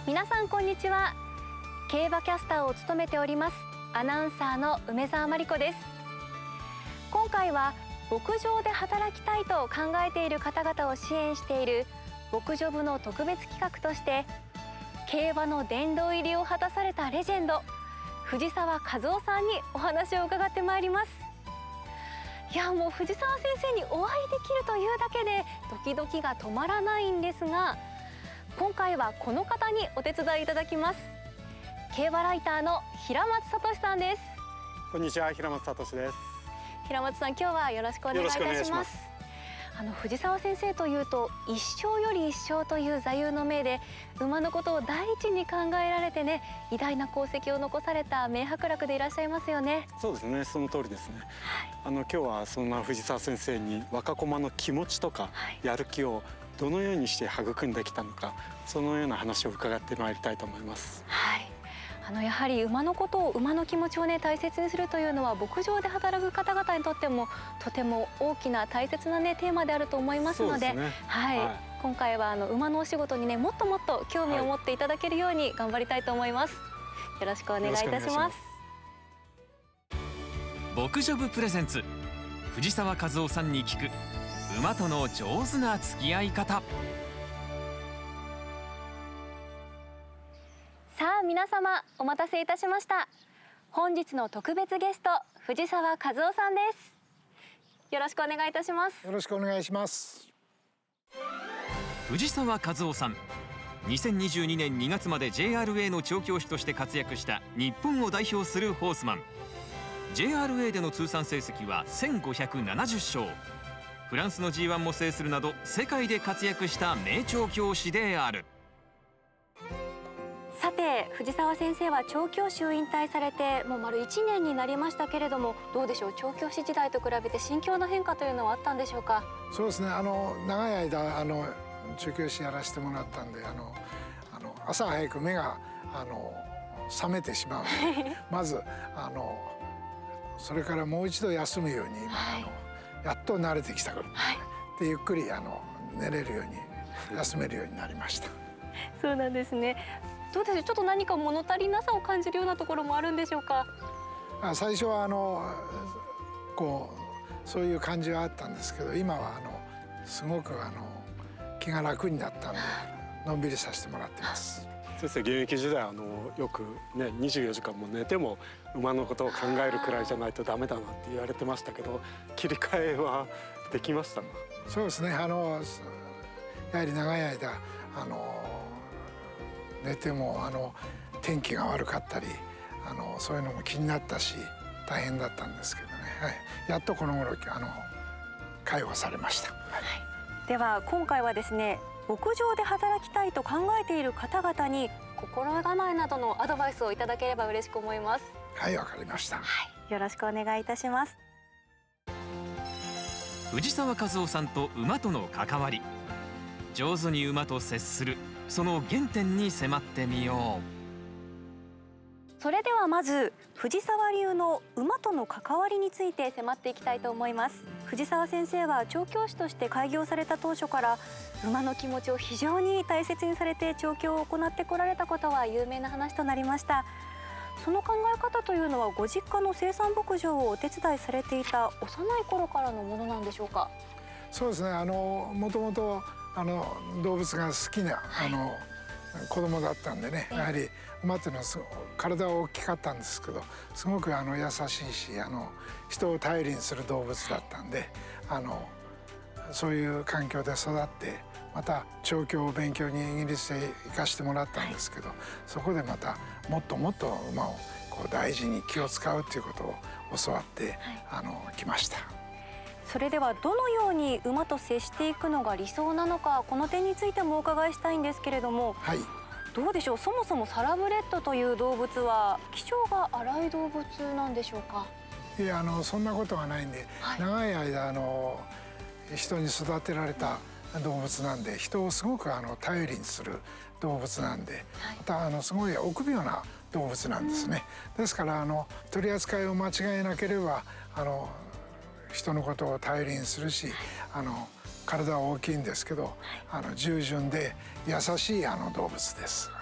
皆さんこんにちは。競馬キャスターを務めておりますアナウンサーの梅澤真理子です。今回は牧場で働きたいと考えている方々を支援している牧場部の特別企画として、競馬の殿堂入りを果たされたレジェンド藤沢和夫さんにお話を伺ってまいります。いや、もう藤沢先生にお会いできるというだけでドキドキが止まらないんですが、今回はこの方にお手伝いいただきます。競馬ライターの平松聡さんです。 こんにちは、平松聡です。 平松さん、今日はよろしくお願いいたします。藤沢先生というと一生より一生という座右の銘で馬のことを第一に考えられてね、偉大な功績を残された名伯楽でいらっしゃいますよね。 そうですね、その通りですね。今日はそんな藤沢先生に若駒の気持ちとかやる気をどのようにして育んできたのか、そのような話を伺ってまいりたいと思います。 はい。やはり馬のことを、馬の気持ちをね大切にするというのは牧場で働く方々にとってもとても大きな大切なねテーマであると思いますので、今回は馬のお仕事にねもっともっと興味を持っていただけるように頑張りたいと思います。よろしくお願いいたします。 牧場部プレゼンツ、藤沢和夫さんに聞く馬との上手な付き合い方。 さあ皆様、お待たせいたしました。本日の特別ゲスト、藤沢和夫さんです。よろしくお願いいたします。 よろしくお願いします。 藤沢和夫さん、2022年2月まで JRA の調教師として活躍した日本を代表するホースマン。 JRA での通算成績は1570勝。フランスの G1 も制するなど世界で活躍した名調教師である。 さて、藤沢先生は調教師を引退されてもう丸1年になりましたけれども、どうでしょう、調教師時代と比べて心境の変化というのはあったんでしょうか。 そうですね、長い間調教師やらせてもらったんで、朝早く目が覚めてしまうのでまずそれからもう一度休むように今、やっと慣れてきたから、でゆっくり寝れるように休めるようになりましたそうなんですね。どうでしょう、ちょっと何か物足りなさを感じるようなところもあるんでしょうか。 最初はそういう感じはあったんですけど、今はすごく気が楽になったんでのんびりさせてもらってます。 先生、現役時代よくね24時間も寝ても馬のことを考えるくらいじゃないとダメだなんて言われてましたけど、切り替えはできましたか。 そうですね、やはり長い間寝ても天気が悪かったりそういうのも気になったし大変だったんですけどね、やっとこの頃解放されました。 では今回はですね、牧場で働きたいと考えている方々に心構えなどのアドバイスをいただければ嬉しく思います。 はい、わかりました。 よろしくお願いいたします。 藤沢和夫さんと馬との関わり、上手に馬と接するその原点に迫ってみよう。 それではまず藤沢流の馬との関わりについて迫っていきたいと思います。藤沢先生は調教師として開業された当初から馬の気持ちを非常に大切にされて調教を行ってこられたことは有名な話となりました。その考え方というのはご実家の生産牧場をお手伝いされていた幼い頃からのものなんでしょうか。 そうですね、もともと動物が好きな子供だったんでね、やはり馬っていうのは体は大きかったんですけど、すごく優しいし人を頼りにする動物だったんで、そういう環境で育って、また調教を勉強にイギリスへ行かしてもらったんですけど、そこでまたもっともっと馬を大事に気を使うっていうことを教わってきました。 それではどのように馬と接していくのが理想なのか、この点についてもお伺いしたいんですけれども、どうでしょう、そもそもサラブレッドという動物は気性が荒い動物なんでしょうか。 いや、そんなことはないんで、長い間人に育てられた動物なんで、人をすごく頼りにする動物なんで、またすごい臆病な動物なんですね。ですから取り扱いを間違えなければ人のことを頼りにするし、体は大きいんですけど、従順で優しい動物です。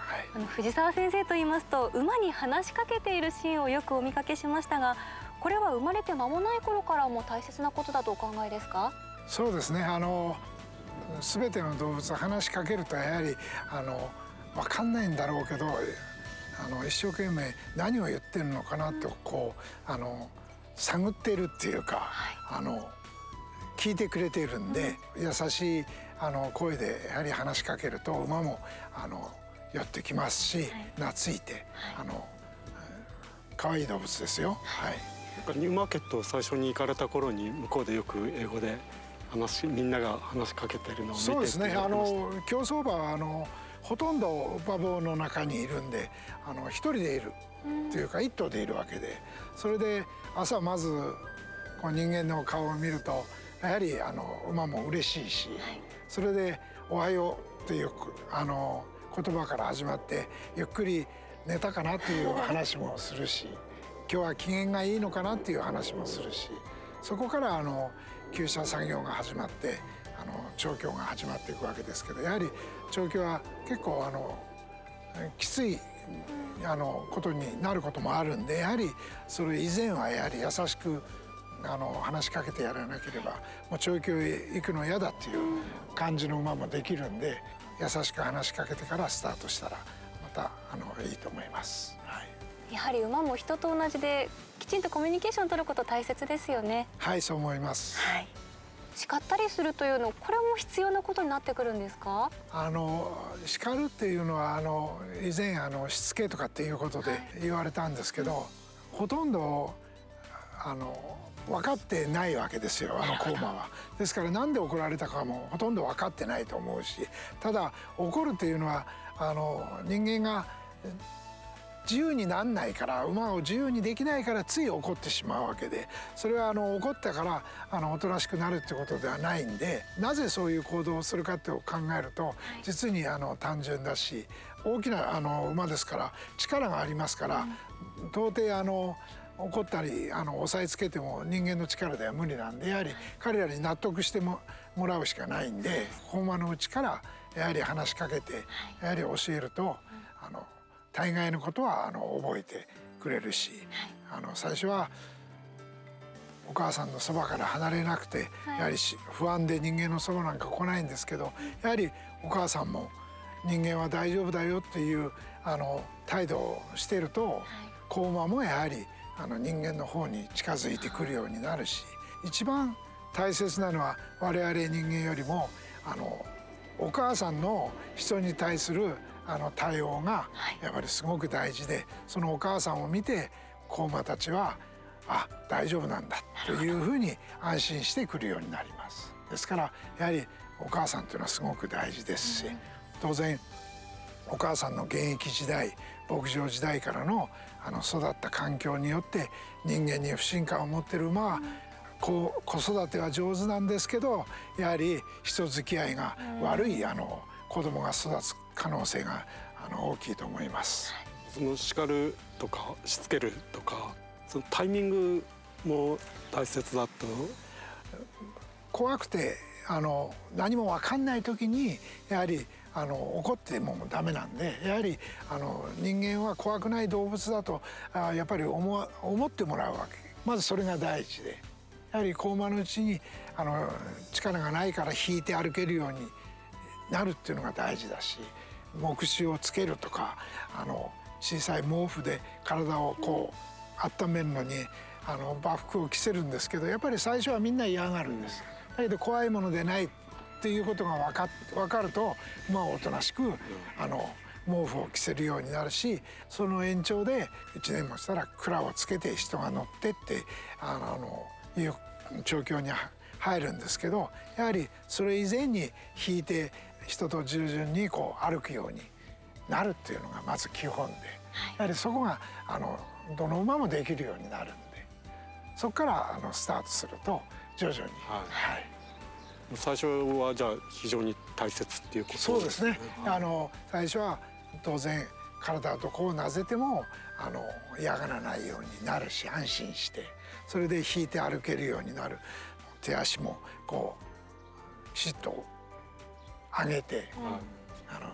藤沢先生と言いますと馬に話しかけているシーンをよくお見かけしましたが、これは生まれて間もない頃からも大切なことだとお考えですか？ そうですね。全ての動物話しかけるとやはり分かんないんだろうけど一生懸命何を言ってるのかなって探っているっていうか、聞いてくれているんで、優しい声でやはり話しかけると馬も寄ってきますし、懐いて可愛い動物ですよ。 ニューマーケット最初に行かれた頃に向こうでよく英語でみんなが話しかけてるのを見て。 そうですね。競走馬はほとんど馬房の中にいるんで一人でいるっていうか一頭でいるわけで、それで朝まず人間の顔を見るとやはり馬も嬉しいし、それで「おはよう」という言葉から始まってゆっくり寝たかなっていう話もするし、今日は機嫌がいいのかなっていう話もするし、そこから厩舎作業が始まって調教が始まっていくわけですけど、やはり調教は結構きついことになることもあるんで、やはりそれ以前はやはり優しく話しかけてやらなければもう調教へ行くの嫌だっていう感じの馬もできるんで、優しく話しかけてからスタートしたらまたいいと思います。 やはり馬も人と同じできちんとコミュニケーションを取ること大切ですよね。 はい、そう思います。 叱ったりするというの、これも必要なことになってくるんですか？ 叱るっていうのは以前しつけとかっていうことで言われたんですけど、ほとんど分かってないわけですよ、子馬は。ですからなんで怒られたかもほとんど分かってないと思うし、ただ怒るっていうのは人間が自由になんないから、馬を自由にできないからつい怒ってしまうわけで、それは怒ったからおとなしくなるってことではないんで、なぜそういう行動をするかって考えると実に単純だし、大きな馬ですから力がありますから、到底怒ったり押さえつけても人間の力では無理なんで、やはり彼らに納得してもらうしかないんで、子馬のうちからやはり話しかけてやはり教えると大概のことは覚えてくれるし、最初はお母さんのそばから離れなくてやはり不安で人間のそばなんか来ないんですけど、やはりお母さんも人間は大丈夫だよっていう態度をしていると、子馬もやはり人間の方に近づいてくるようになるし、一番大切なのは我々人間よりもお母さんの人に対する対応がやっぱりすごく大事で、そのお母さんを見て子馬たちは大丈夫なんだというふうに安心してくるようになります。ですからやはりお母さんというのはすごく大事ですし、当然お母さんの現役時代牧場時代からの育った環境によって人間に不信感を持っている馬は子育ては上手なんですけど、やはり人付き合いが悪い子供が育つ可能性が大きいと思います。 その叱るとかしつけるとか、そのタイミングも大切だと。 怖くて何も分かんない時にやはり怒ってもダメなんで、やはり人間は怖くない動物だとやっぱり思ってもらうわけ。まずそれが第一で、やはり子馬のうちに力がないから引いて歩けるようになるっていうのが大事だし、目視をつけるとか小さい毛布で体を温めるのに馬服を着せるんですけど、やっぱり最初はみんな嫌がるんです。だけど怖いものでないっていうことが分かると馬はおとなしく毛布を着せるようになるし、その延長で1年もしたら蔵をつけて人が乗ってっていう調教に入るんですけど、やはりそれ以前に引いて人と従順に歩くようになるっていうのがまず基本で、やはりそこがどの馬もできるようになるんで、そこからスタートすると徐々に。 最初はじゃあ非常に大切っていうことですね。 そうですね。最初は当然体となぜても嫌がらないようになるし、安心してそれで引いて歩けるようになる。手足もきちっと上げて、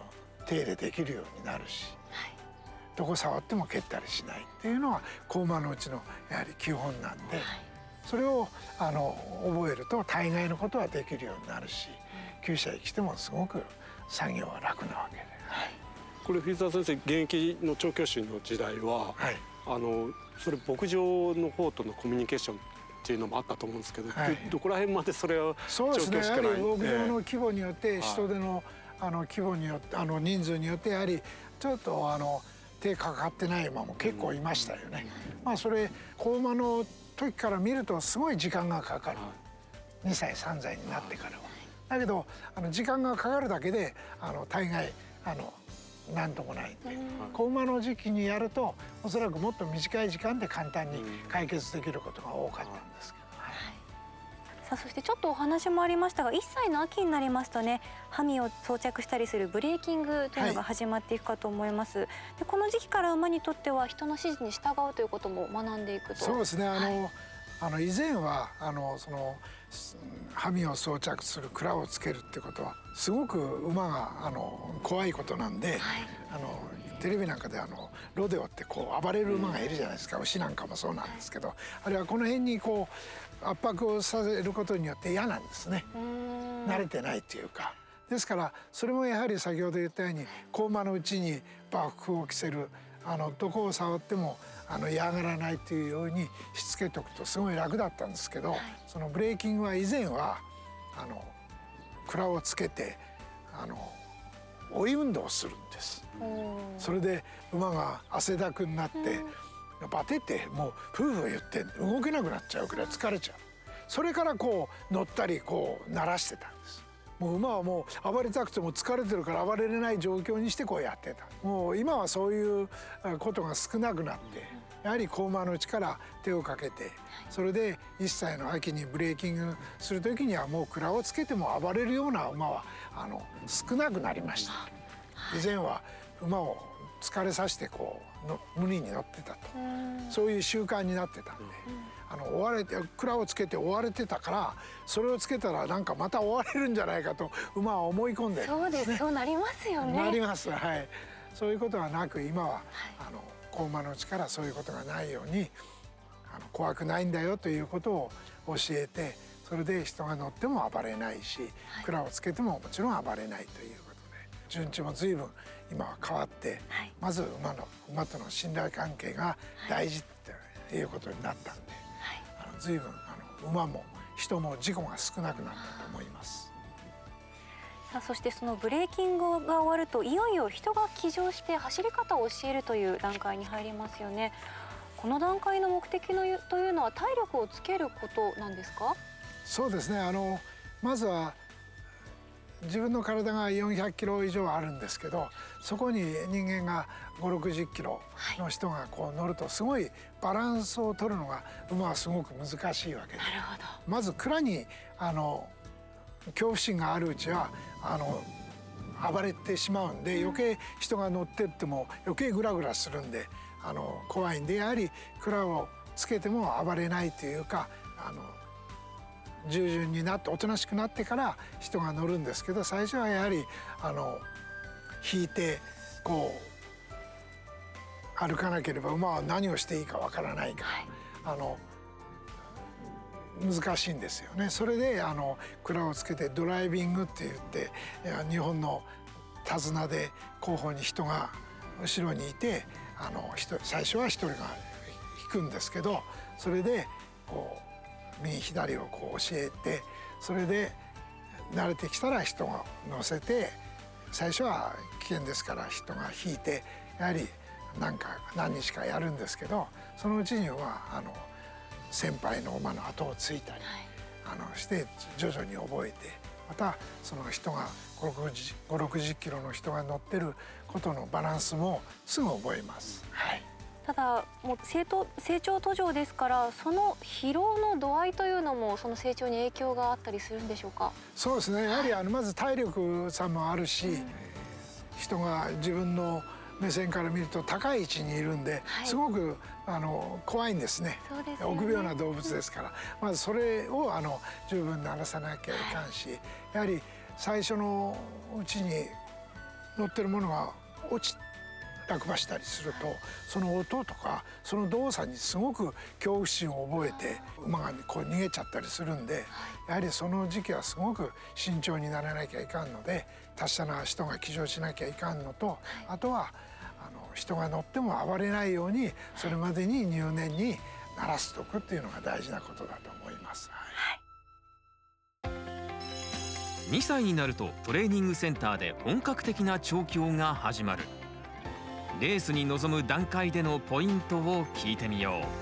手入れできるようになるし、どこ触っても蹴ったりしないっていうのは子馬のうちのやはり基本なんで、それを覚えると大概のことはできるようになるし、厩舎へ来てもすごく作業は楽なわけで。 これ藤沢先生、現役の調教師の時代は、それ牧場の方とのコミュニケーションっていうのもあったと思うんですけど、どこら辺までそれを調教師から。 そうですね、やはり牧場の規模によって、人手の規模によって人数によってやはりちょっと手かかってない馬も結構いましたよね。それ子馬の時から見るとすごい時間がかかる、2歳3歳になってからは。だけど時間がかかるだけで大概なんともないんで、子馬の時期にやるとおそらくもっと短い時間で簡単に解決できることが多かったんですけど。 さあ、そしてちょっとお話もありましたが、1歳の秋になりますとね、ハミを装着したりするブレーキングというのが始まっていくかと思います。でこの時期から馬にとっては人の指示に従うということも学んでいくと。 そうですね、以前はそのハミを装着する鞍をつけるってことはすごく馬が怖いことなんで、テレビなんかでロデオってこう暴れる馬がいるじゃないですか、牛なんかもそうなんですけど、あれはこの辺にこう圧迫をさせることによって嫌なんですね。慣れてないっていうか。ですからそれもやはり先ほど言ったように子馬のうちにバッグを着せる、どこを触っても嫌がらないというようにしつけておくとすごい楽だったんですけど、そのブレーキングは以前は鞍をつけて追い運動をするんです。それで馬が汗だくになってバテってもうフーフー言って動けなくなっちゃうくらい疲れちゃう。それからこう乗ったりこう鳴らしてたんです。もう馬はもう暴れたくても疲れてるから暴れれない状況にしてこうやってた。もう今はそういうことが少なくなって、やはり子馬のうちから手をかけて、それで1歳の秋にブレーキングする時にはもう鞍をつけても暴れるような馬は少なくなりました。以前は馬を疲れさせてこう無理に乗ってたと、そういう習慣になってたんで、追われて鞍をつけて追われてたから、それをつけたらなんかまた追われるんじゃないかと馬は思い込んでるんですね。 そうなりますよね。 なります。はい。そういうことはなく、今は子馬のうちからそういうことがないように怖くないんだよということを教えて、それで人が乗っても暴れないし、鞍をつけてももちろん暴れないということで、順調も随分今は変わって、まず馬との信頼関係が大事っていうことになったんで、随分馬も人も事故が少なくなったと思います。 さあ、そしてそのブレーキングが終わるといよいよ人が騎乗して走り方を教えるという段階に入りますよね。この段階の目的というのは体力をつけることなんですか？ そうですね、まずは自分の体が400キロ以上あるんですけど、そこに人間が5、60キロの人がこう乗るとすごいバランスを取るのが馬はすごく難しいわけで、まず鞍に恐怖心があるうちは暴れてしまうんで、余計人が乗ってっても余計グラグラするんで怖いんで、やはり鞍をつけても暴れないというか従順になっておとなしくなってから人が乗るんですけど、最初はやはり引いてこう歩かなければ馬は何をしていいかわからないから、難しいんですよね。それで鞍をつけてドライビングって言って、日本の手綱で後方に人が後ろにいて最初は一人が引くんですけど、それでこう右左をこう教えて、それで慣れてきたら人が乗せて、最初は危険ですから人が引いてやはり何日かやるんですけど、そのうちには先輩の馬の後をついたり、して徐々に覚えて、またその人が5、60キロの人が乗ってることのバランスもすぐ覚えます。 ただもう成長途上ですから、その疲労の度合いというのもその成長に影響があったりするんでしょうか？そうですね、 やはりまず体力差もあるし、人が自分の目線から見ると高い位置にいるんで、すごく怖いんですね。臆病な動物ですから、まずそれを十分慣らさなきゃいかんし、やはり最初のうちに乗ってるものが落馬したりすると、その音とかその動作にすごく恐怖心を覚えて馬がこう逃げちゃったりするんで、やはりその時期はすごく慎重にならなきゃいかんので、達者な人が騎乗しなきゃいかんのと、あとは人が乗っても暴れないようにそれまでに入念に慣らしておくっていうのが大事なことだと思います。 2歳になるとトレーニングセンターで本格的な調教が始まる。レースに臨む段階でのポイントを聞いてみよ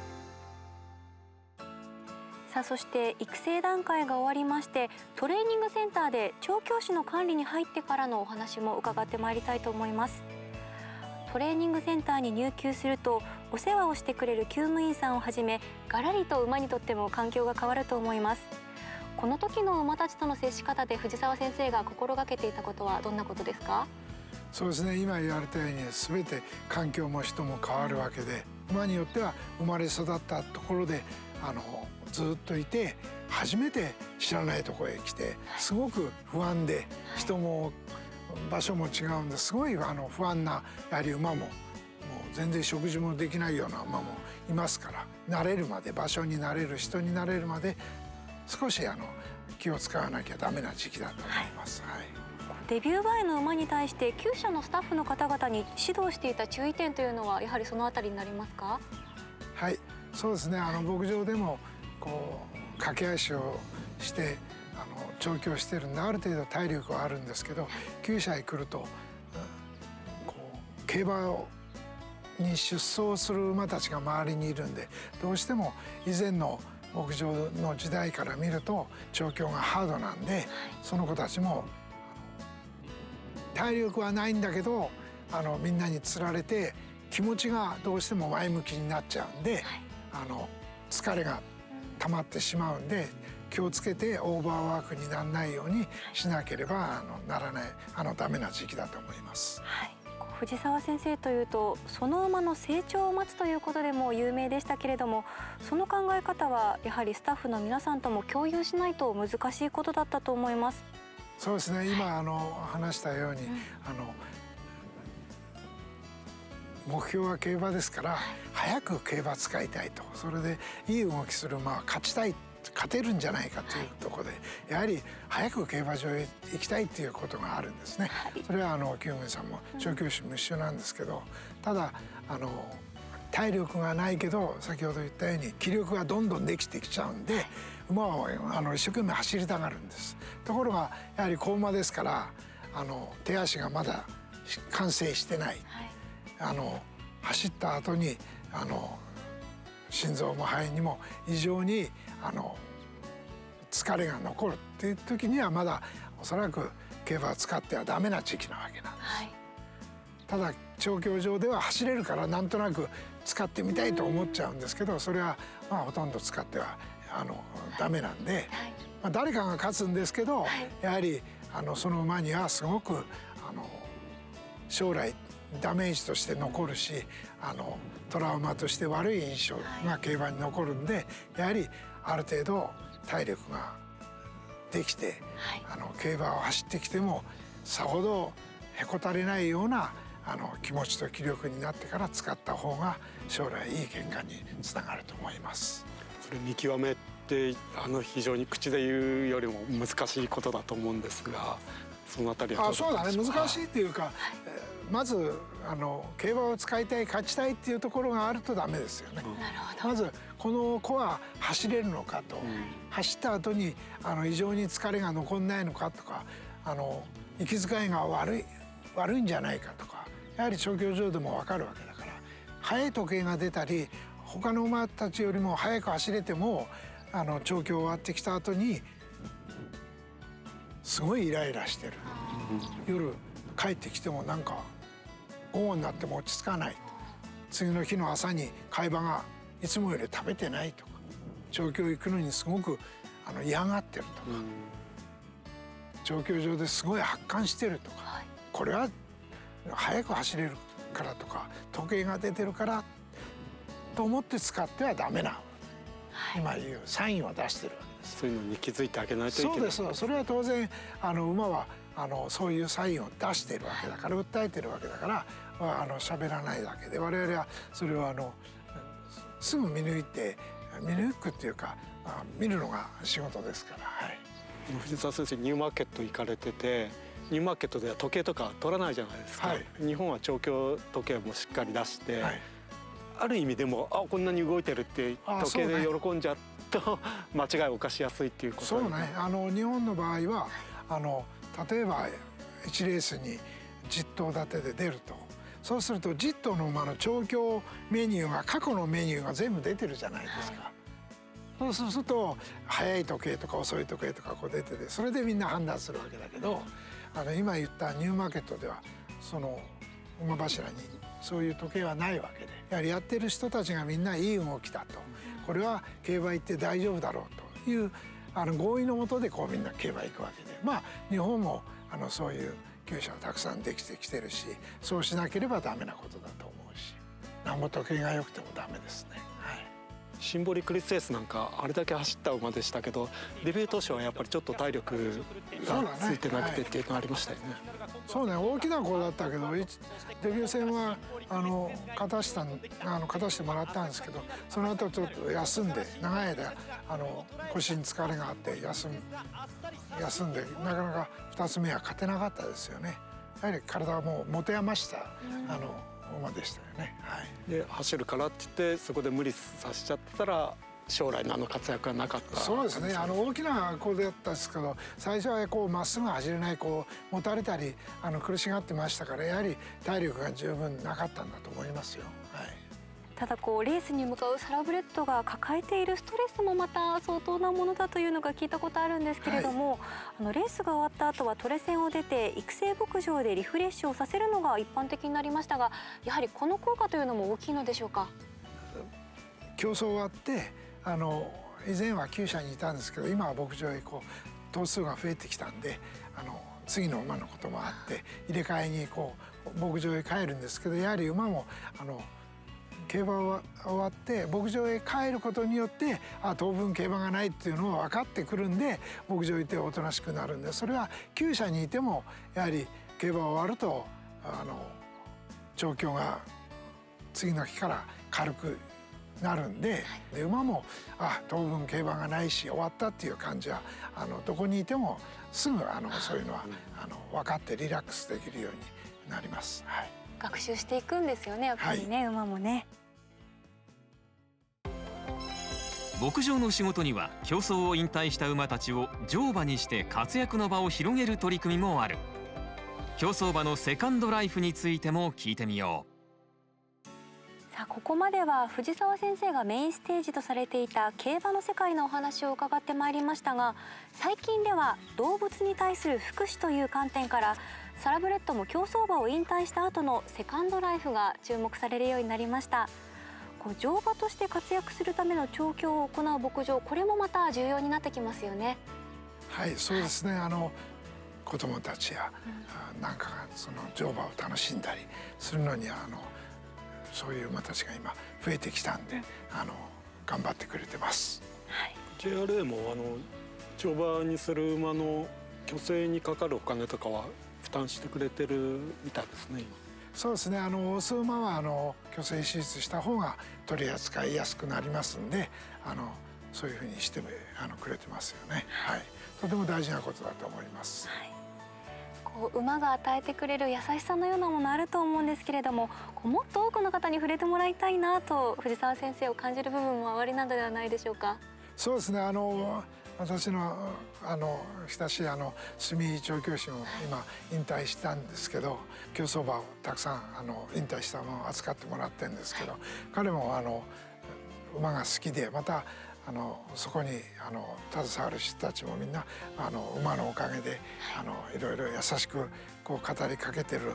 う。 さあ、そして育成段階が終わりまして、トレーニングセンターで調教師の管理に入ってからのお話も伺ってまいりたいと思います。トレーニングセンターに入厩すると、お世話をしてくれる厩務員さんをはじめ、ガラリと馬にとっても環境が変わると思います。この時の馬たちとの接し方で藤沢先生が心がけていたことはどんなことですか？ そうですね、今言われたように全て環境も人も変わるわけで、馬によっては生まれ育ったところでずっといて、初めて知らないところへ来てすごく不安で、人も場所も違うんですごい不安なやはり馬も、もう全然食事もできないような馬もいますから、慣れるまで、場所に慣れる、人に慣れるまで少し気を使わなきゃダメな時期だと思います。 デビュー前の馬に対して厩舎のスタッフの方々に指導していた注意点というのはやはりそのあたりになりますか？ はい、そうですね。牧場でもこう駆け足をして調教してるんで、ある程度体力はあるんですけど、厩舎へ来ると、こう競馬に出走する馬たちが周りにいるんで、どうしても以前の牧場の時代から見ると調教がハードなんで、その子たちも体力はないんだけどみんなにつられて気持ちがどうしても前向きになっちゃうんで、疲れが溜まってしまうんで、気をつけてオーバーワークにならないようにしなければならないダメな時期だと思います。 藤沢先生というと、その馬の成長を待つということでも有名でしたけれども、その考え方はやはりスタッフの皆さんとも共有しないと難しいことだったと思います。 そうですね、今話したように、目標は競馬ですから、早く競馬使いたいと、それでいい動きする馬は勝てるんじゃないかというところで、やはり早く競馬場へ行きたいということがあるんですね。それは厩務員さんも調教師も一緒なんですけど、ただ体力がないけど、先ほど言ったように気力がどんどんできてきちゃうんで、馬は一生懸命走りたがるんです。ところがやはり子馬ですから、手足がまだ完成してない、走った後に心臓も肺にも異常に疲れが残るっていう時には、まだおそらく競馬を使ってはダメな時期なわけなんです。ただ調教場では走れるからなんとなく使ってみたいと思っちゃうんですけど、それはほとんど使ってはダメなんで、誰かが勝つんですけど、やはりその馬にはすごく将来ダメージとして残るし、トラウマとして悪い印象が競馬に残るんで、やはりある程度体力ができて、競馬を走ってきてもさほどへこたれないような気持ちと気力になってから使った方が将来いい結果につながると思います。 それ見極めって非常に口で言うよりも難しいことだと思うんですが、そのあたりはどうですか？ そうだね、難しいっていうか、まず競馬を使いたい、勝ちたいっていうところがあるとダメですよね。まずこの子は走れるのかと、走った後に異常に疲れが残んないのかとか、息遣いが悪いんじゃないかとか、やはり調教場でも分かるわけだから、速い時計が出たり他の馬たちよりも速く走れても調教終わってきた後にすごいイライラしてる、夜帰ってきてもなんか午後になっても落ち着かない、次の日の朝に飼い馬がいつもより食べてないとか、調教行くのにすごく嫌がってるとか、調教場ですごい発汗してるとか、これは速く走れるからとか時計が出てるからと思って使ってはダメな、今言うサインを出してるわけです。 そういうのに気づいてあげないといけない。 そうです。それは当然馬はそういうサインを出しているわけだから、訴えてるわけだから喋らないだけで、我々はそれをすぐ見抜くっていうか見るのが仕事ですから。はい、 藤沢先生、ニューマーケット行かれてて、ニューマーケットでは時計とか取らないじゃないですか。はい、日本は長距時計もしっかり出して、はい、ある意味でもこんなに動いてるって時計で喜んじゃうと間違いを犯しやすいっていうこと。 そうね、日本の場合は例えば1レースに10頭立てで出ると、そうすると10頭の馬の調教メニューが、過去のメニューが全部出てるじゃないですか。はい、そうすると速い時計とか遅い時計とか出てて、それでみんな判断するわけだけど、今言ったニューマーケットではその馬柱にそういう時計はないわけで、やはりやってる人たちがみんないい動きだと、これは競馬行って大丈夫だろうという合意のもとでみんな競馬行くわけで、日本もそういう厩舎はたくさんできてきてるし、そうしなければダメなことだと思うし、なんぼ時計が良くてもダメですね。はい、 シンボリクリスエースなんかあれだけ走った馬でしたけど、デビュー当初はやっぱりちょっと体力がついてなくてっていうのがありましたよね。 そうね、大きな子だったけど、デビュー戦は勝たしてもらったんですけど、その後ちょっと休んで、長い間腰に疲れがあって休んで、なかなか2つ目は勝てなかったですよね。やはり体はもう持て余した馬でしたよね。はい、 で走るからって言ってそこで無理させちゃったら将来の活躍はなかった。 そうですね、大きな子だったんですけど、最初はまっすぐ走れない持たれたり苦しがってましたから、やはり体力が十分なかったんだと思いますよ。はい、 ただレースに向かうサラブレッドが抱えているストレスもまた相当なものだというのが聞いたことあるんですけれども、はい、レースが終わった後はトレセンを出て育成牧場でリフレッシュをさせるのが一般的になりましたが、やはりこの効果というのも大きいのでしょうか。 競争終わって以前は厩舎にいたんですけど、今は牧場へ頭数が増えてきたんで次の馬のこともあって入れ替えに牧場へ帰るんですけど、やはり馬も競馬は終わって牧場へ帰ることによって当分競馬がないっていうのを分かってくるんで、牧場へ行っておとなしくなるんで、それは厩舎にいてもやはり競馬終わると調教が次の日から軽くなるんで、馬も当分競馬がないし終わったっていう感じはどこにいてもすぐそういうのは分かってリラックスできるようになります。はい、 学習していくんですよね、やっぱりね。はい、馬もね。 牧場の仕事には競争を引退した馬たちを乗馬にして活躍の場を広げる取り組みもある。競走馬のセカンドライフについても聞いてみよう。 ここまでは藤沢先生がメインステージとされていた競馬の世界のお話を伺ってまいりましたが、最近では動物に対する福祉という観点からサラブレッドも競走馬を引退した後のセカンドライフが注目されるようになりました。乗馬として活躍するための調教を行う牧場、これもまた重要になってきますよね。 はい、そうですね。子どもたちやなんかがその乗馬を楽しんだりするのにそういう馬たちが今増えてきたんで頑張ってくれてます。 はい、 JRA も乗馬にする馬の去勢にかかるお金とかは負担してくれてるみたいですね。今そうですね、オス馬は去勢手術した方が取り扱いやすくなりますんでそういうふうにしてくれてますよね。はい、とても大事なことだと思います。はい、 馬が与えてくれる優しさのようなものあると思うんですけれども、もっと多くの方に触れてもらいたいなと藤沢先生を感じる部分もおありなのではないでしょうか。 そうですね、私の親しい住調教師も今引退したんですけど、競走馬をたくさん引退した馬を扱ってもらってるんですけど、彼も馬が好きで、またそこに携わる人たちもみんな馬のおかげでいろいろ優しく語りかけてる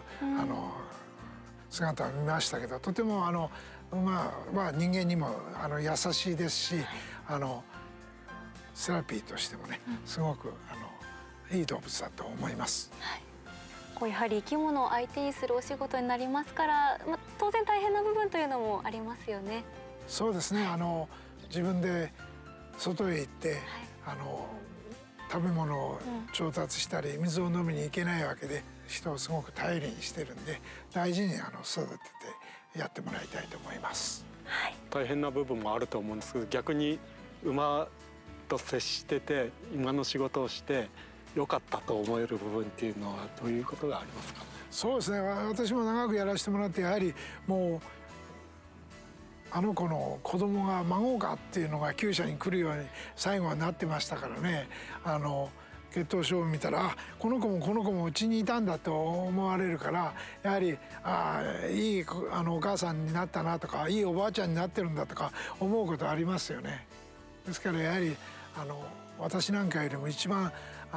姿を見ましたけど、とても馬は人間にも優しいですし、セラピーとしてもねすごくいい動物だと思います。 はい、やはり生き物を相手にするお仕事になりますから、当然大変な部分というのもありますよね。 そうですね、自分で外へ行って、 食べ物を調達したり水を飲みに行けないわけで人をすごく頼りにしてるんで大事に育ててやってもらいたいと思います。 はい、 大変な部分もあると思うんですけど、逆に馬と接してて馬の仕事をして良かったと思える部分っていうのはどういうことがありますかね。 そうですね、私も長くやらせてもらってやはりもうあの子の子供が孫かっていうのが厩舎に来るように最後はなってましたからね。血統書を見たらこの子もうちにいたんだと思われるからやはりいいお母さんになったなとかいいおばあちゃんになってるんだとか思うことありますよね。ですからやはり私なんかよりも一番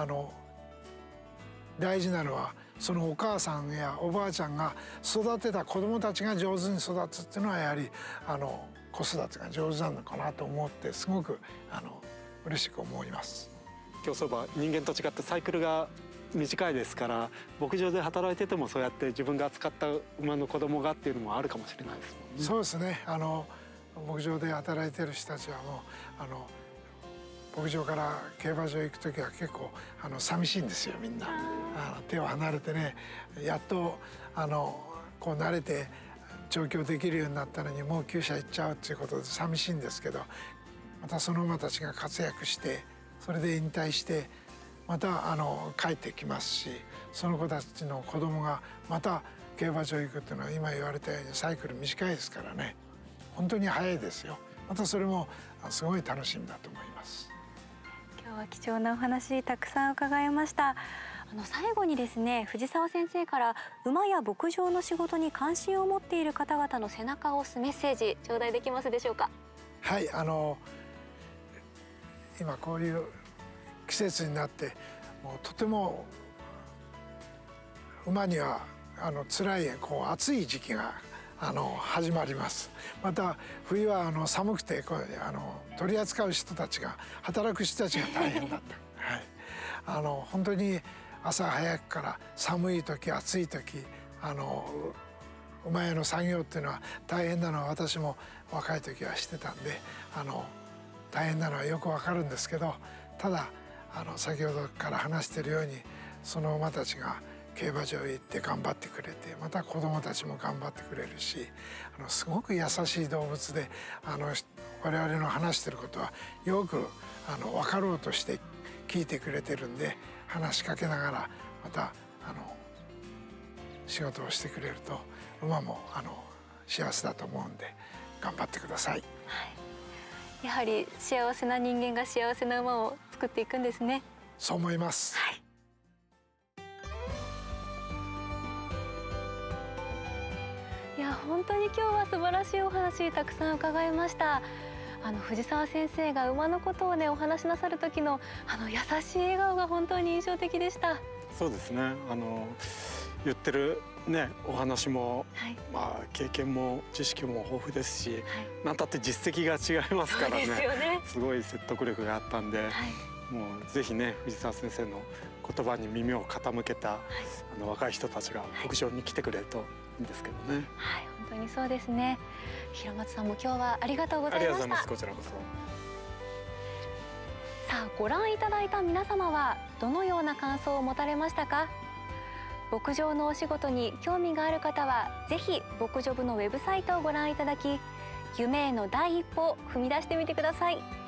大事なのはそのお母さんやおばあちゃんが育てた子供たちが上手に育つっていうのはやはり子育てが上手なのかなと思ってすごく嬉しく思います。 競走馬人間と違ってサイクルが短いですから牧場で働いててもそうやって自分が扱った馬の子供がっていうのもあるかもしれないですもんね。 そうですね。牧場で働いてる人たちはもう牧場から競馬場行く時は結構寂しいんですよみんな。手を離れてねやっとこう慣れて調教できるようになったのにもう厩舎行っちゃうっていうことで寂しいんですけどまたその馬たちが活躍してそれで引退してまた帰ってきますしその子たちの子供がまた競馬場行くっていうのは今言われたようにサイクル短いですからね本当に早いですよ。またそれもすごい楽しみだと思います。 今日は貴重なお話たくさん伺いました。最後にですね藤沢先生から馬や牧場の仕事に関心を持っている方々の背中を押すメッセージ頂戴できますでしょうか。 はい、今こういう季節になってもうとても馬には辛い暑い時期が始まります。また冬は寒くて取り扱う人たちが働く人たちが大変だった、はい、本当に朝早くから寒い時暑い時馬屋の作業っていうのは大変なのは私も若い時はしてたんで大変なのはよくわかるんですけどただ先ほどから話しているようにその馬たちが競馬場へ行って頑張ってくれてまた子どもたちも頑張ってくれるしすごく優しい動物で我々の話していることはよく分かろうとして聞いてくれてるんで話しかけながらまた仕事をしてくれると馬も幸せだと思うんで頑張ってください。はい、 やはり幸せな人間が幸せな馬を作っていくんですね。 そう思います。 はい、いや本当に今日は素晴らしいお話たくさん伺いました。藤沢先生が馬のことをねお話しなさる時の優しい笑顔が本当に印象的でした。 そうですね。言ってるねお話も、はい、まあ経験も知識も豊富ですし、はい、なんたって実績が違いますからね。 そうですよね。 すごい説得力があったんで、はい、もうぜひね藤沢先生の言葉に耳を傾けた、はい、若い人たちが牧場に来てくれるといいんですけどね。 はい、本当にそうですね。平松さんも今日はありがとうございました。 ありがとうございます。こちらこそ。 さあご覧いただいた皆様はどのような感想を持たれましたか。牧場のお仕事に興味がある方はぜひ牧場部のウェブサイトをご覧いただき夢への第一歩を踏み出してみてください。